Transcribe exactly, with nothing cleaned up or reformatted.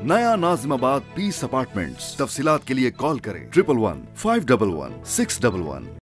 नया Nazimabad piece apartments. तफसीलात के लिए कॉल करें triple one five double one six double one.